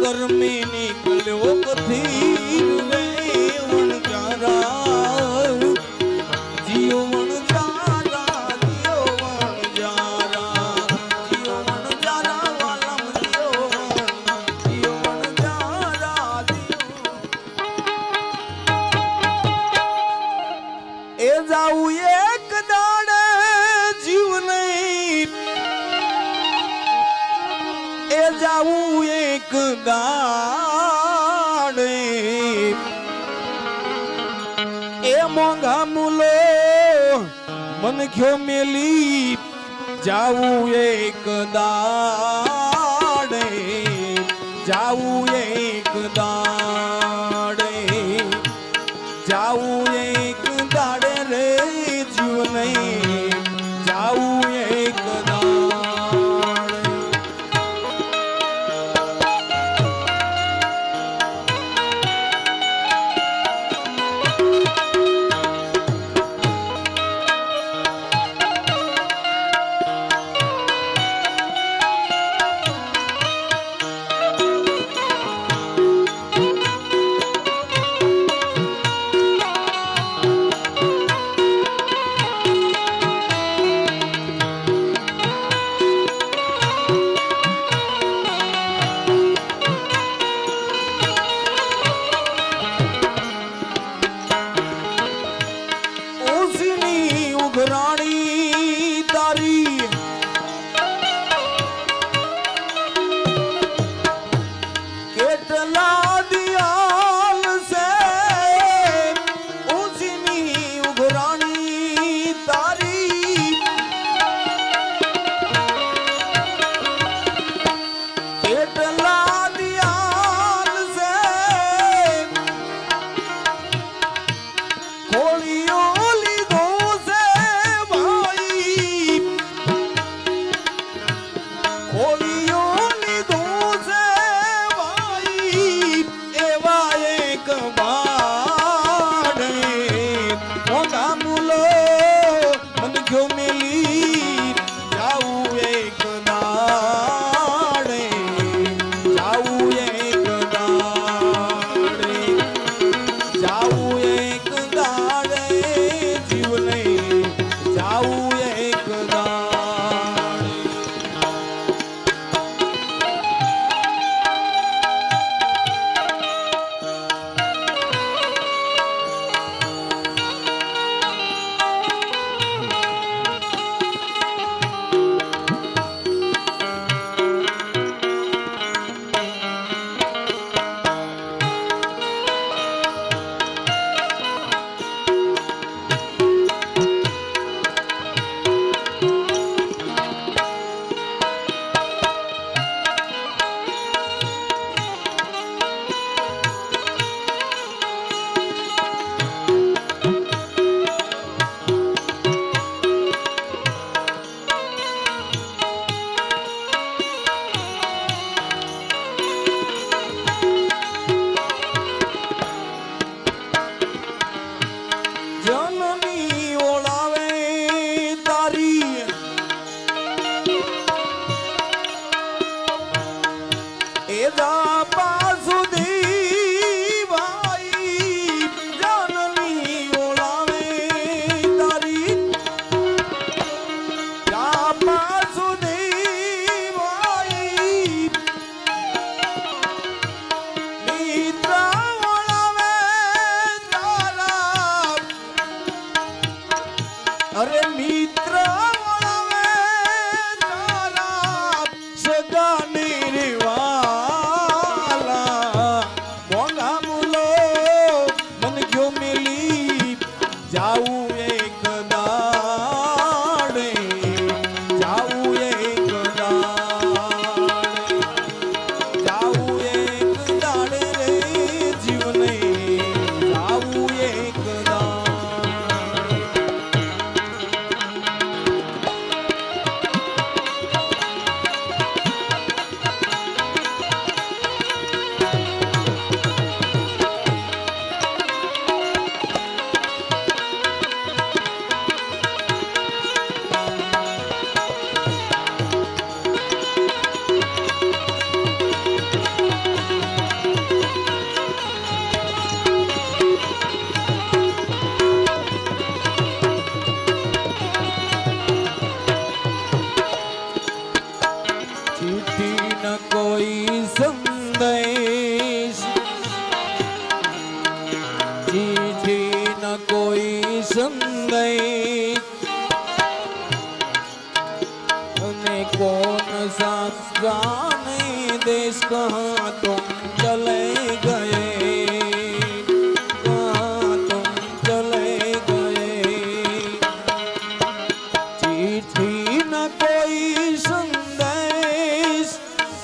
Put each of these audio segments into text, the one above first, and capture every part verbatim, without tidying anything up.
कर में निकलो कथीर रे वनजारा जियो वनजारा जियो वनजारा जियो वनजारा वालम जियो जियो वनजारा जियो ए जाऊ एक दाड़े जीव नहीं ए जाऊ एक दाड़े ए मोंघा मुलो मन क्यों मेली जाऊ एक दाड़े जाऊ एक दाड़े जाऊ एक दाड़े रे जीव नहीं जाऊ एक दाड़े जाने देश कहाँ तुम चले गए, कहाँ तुम चले गए। चिट्ठी न कोई संदेश,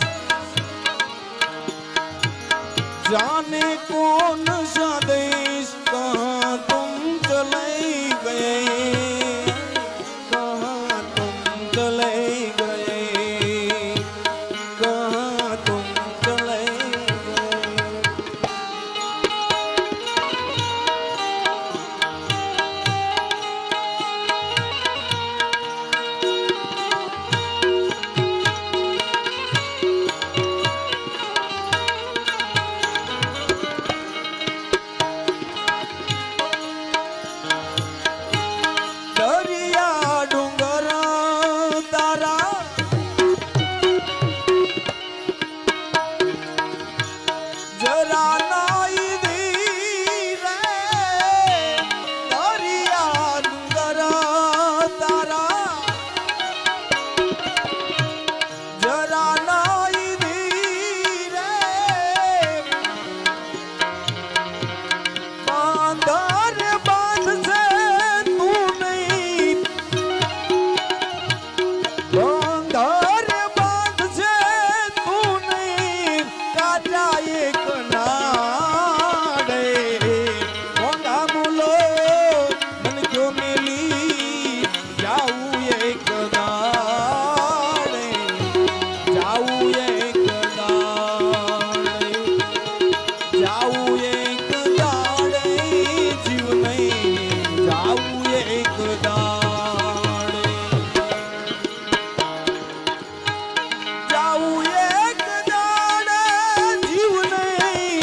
जाने कौन सा देश कहाँ तुम चले गए, कहाँ तुम चले गए, कहाँ तुम चले गए। दरिया डूंगर तारा जरा नाई धीरे, दरिया डूंगर तारा जरा नाई धीरे, बांधर बांध से तू नहीं, बांधर बांध से तू नहीं काटा एक नाड़े। मोंगा मुलो मन क्यों मिली जाऊ एक दाड़े, जाऊ एक दाड़े, जाऊ एक दाड़े जीव नहीं, जाऊ एक दाड़े, जाऊ एक दाड़े जीव नहीं,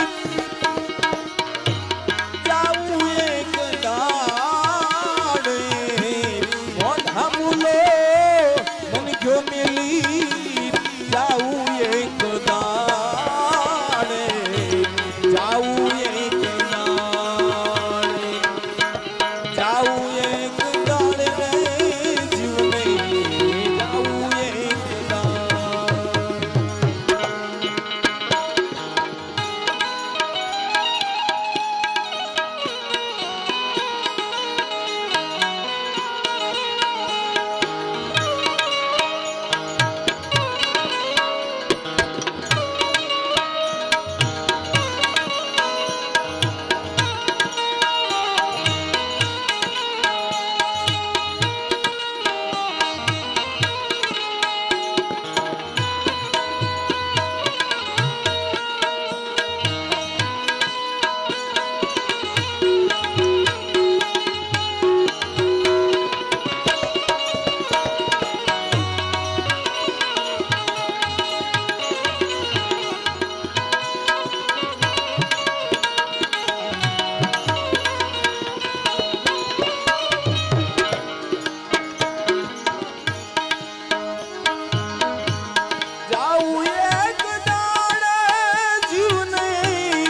जाऊ एक दाड़े। मोंधा मुलो मन क्यों मिली जाऊ एक दाड़े, जाऊ एक दाड़े, जाऊ एक दाड़े रे जीव नहीं, जाऊ एक दाड़े। जाऊ एक दाड़े जीव नहीं,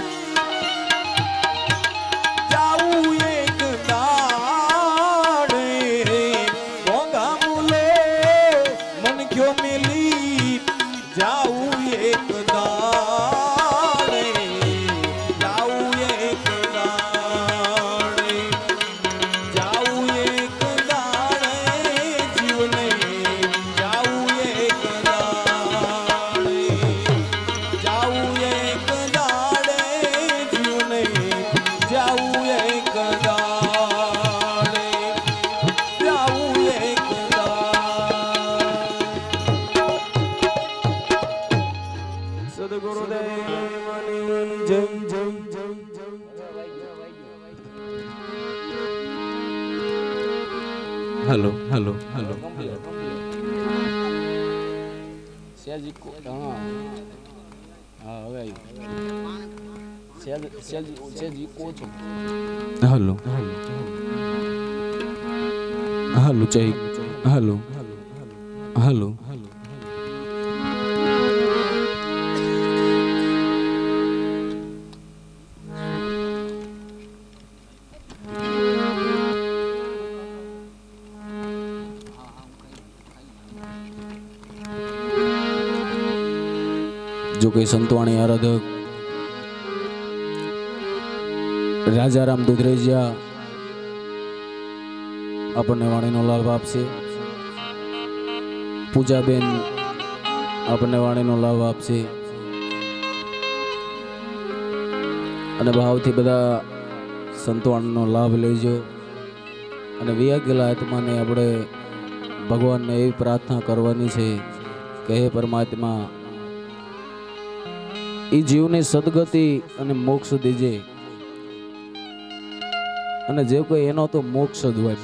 जाऊ एक दाड़े। मोंगा मुलो मन क्यों मिली जाऊ एक दाड़े, जाऊ एक दाड़े, जाऊ एक दाड़े जीव नहीं, जाऊ एक दाड़े, जाऊ एक दाड़े जीव नहीं, जाऊ एक दाड़े, जाऊ एक दाड़े। सद्गुरुदेव मणि जय जय जय जय। हेलो हेलो हेलो સેજ હા હા હવે સેજ સેજ સેજ ઓછો हेलो हेलो जय हेलो हेलो જો કોઈ સંતવાણી આરાધક રાજારામ દુધરેજિયા આપણને વાણીનો લાભ આપશે. પૂજાબેન આપણને વાણીનો લાભ આપશે અને ભાવથી બધા સંતવાણીનો લાભ લેજો. અને વિયાગેલા આત્માને આપણે ભગવાનને એવી પ્રાર્થના કરવાની છે કે હે પરમાત્મા, એ જીવને સદગતિ અને મોક્ષ દીજે. અને જે કોઈ એનો તો મોક્ષ જ હોય.